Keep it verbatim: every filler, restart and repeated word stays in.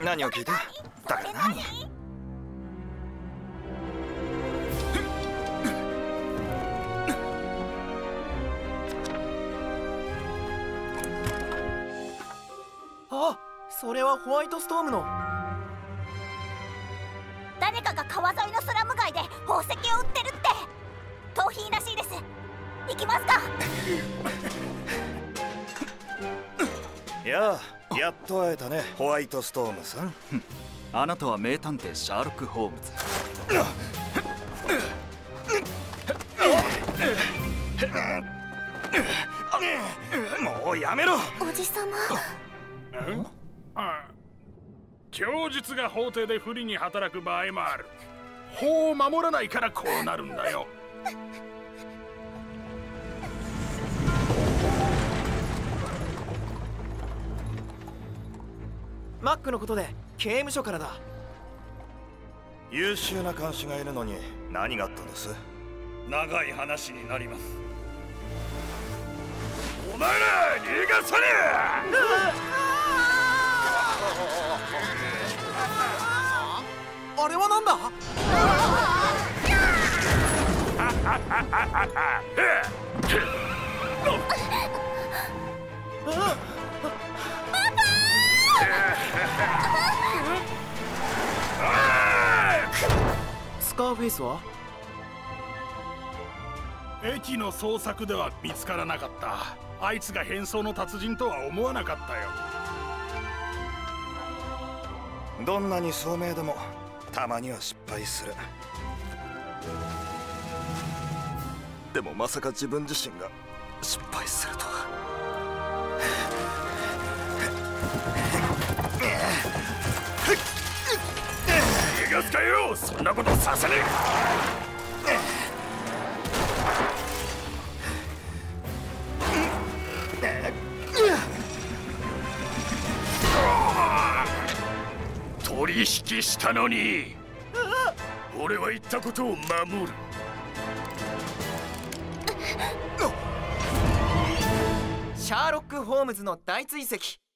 何を聞いた？だから何？ あ、それはホワイトストームの。 誰かが川沿いのスラム街で宝石を売ってるって。盗品らしいです。行きますか？ やあ、やっと会えたね、ホワイトストームさん。 あなたは名探偵シャーロック・ホームズ。 もうやめろ。 おじさま。 供述が法廷で不利に働く場合もある。法を守らないからこうなるんだよ。 マックのことで刑務所からだ。 優秀な監視がいるのに何があったんです？ 長い話になります。お前ら逃がさねえ！あれはなんだ？スカーフェイスは？ 駅の捜索では見つからなかった。あいつが変装の達人とは思わなかったよ。 どんなに聡明でもたまには失敗する。でもまさか自分自身が失敗するとは。 逃がすかよ、そんなことさせねえ。取引したのに俺は言ったことを守る。 シャーロック・ホームズの大追跡。